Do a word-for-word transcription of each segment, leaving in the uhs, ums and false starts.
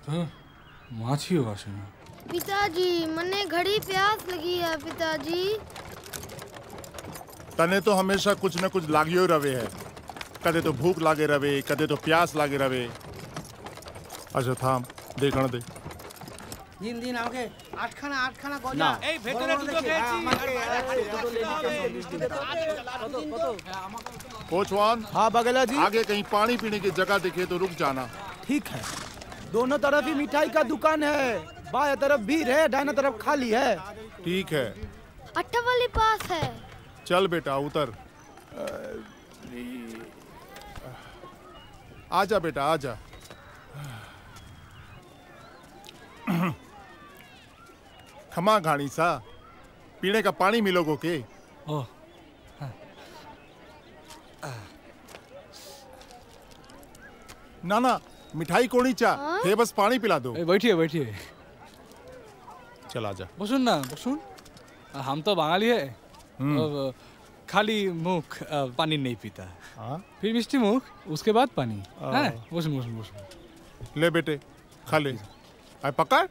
माछी होगा ना। पिताजी मने घड़ी प्यास लगी है पिताजी। तने तो हमेशा कुछ न कुछ लागियो रवे है, कदे तो भूख लागे रवे, कदे तो प्यास लागे रवे। अच्छा थाम देखण दे। दिन दिन आओगे आठ खाना आठ खाना गजा না এই ভেতরে দুটো খেয়েছি। कोचवान। हाँ बगेला जी। आगे कहीं पानी पीने की जगह दिखे तो रुक जाना। ठीक है। दोनों तरफ ही मिठाई का दुकान है, बाएं तरफ भीड़ है, दाहिने तरफ खाली है। ठीक है। अट्ठा वाली पास है। चल बेटा उतर। आजा बेटा आजा। खमा घाणी सा पीने का पानी मिलोगो के? ओह ना ना मिठाई कोनी चा है, बस पानी पिला दो। बैठिए बैठिए। चल आजा। बसुन ना बसुन। हम तो बंगाली है, खाली मुख पानी नहीं पीता, फिर मिष्टी मुख उसके बाद पानी। बसुन बसुन बसुन। ले बेटे खा ले। आए पकड़।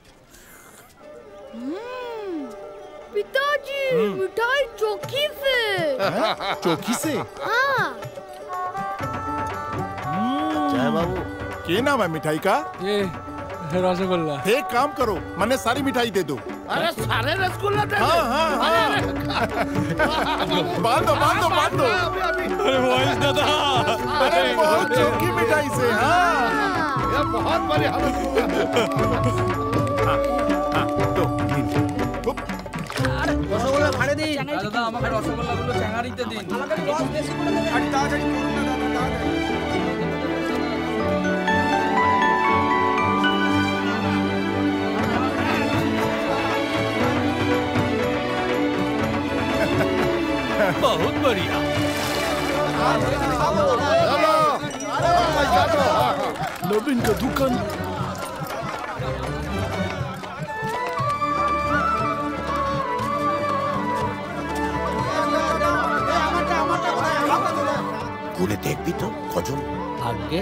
पिताजी मिठाई चौकी से। चौकी से? हाँ। जय बाबू। क्या नाम है मिठाई का? ये रसगुल्ला। एक काम करो मने सारी मिठाई दे दो। अरे सारे रसगुल्ला दे दो। हाँ हाँ हाँ। बांध दो बांध दो बांध दो। अरे वाइस दादा। अरे बहुत चौकी मिठाई से। हाँ ये बहुत बड़ी हालत। রসগোল্লা ভাড়ে দিন দাদা আমাকে রসগোল্লাগুলো চ্যাঙাড়িতে দিন। আমাকে দশ বেশি করে দেবেন। আরে তাড়াতাড়ি করুন না দাদা তাড়াতাড়ি। बहुत बढ़िया। नवीन का दुकान। ঘুরে দেখবি তো কজন আগে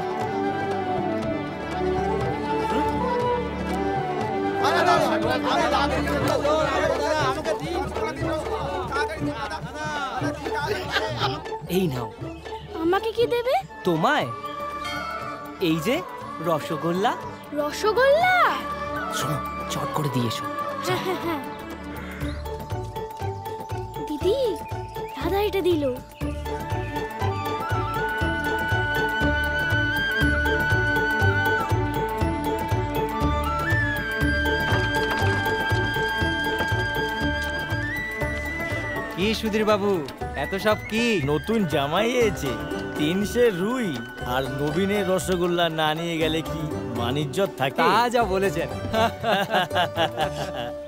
এই নাও। আমাকে কি দেবে? তোমায় এই যে রসগোল্লা। রসগোল্লা? শোনো চট করে দিয়ে এসো। হ্যাঁ হ্যাঁ হ্যাঁ। দিদি দাদা এটা দিল। কি সুধীর বাবু এত সব কি? নতুন জামাই এসেছে, তিনশে রুই আর নবীনের রসগোল্লা না নিয়ে গেলে কি মানিজ্জত থাকে? তা যা বলেছেন।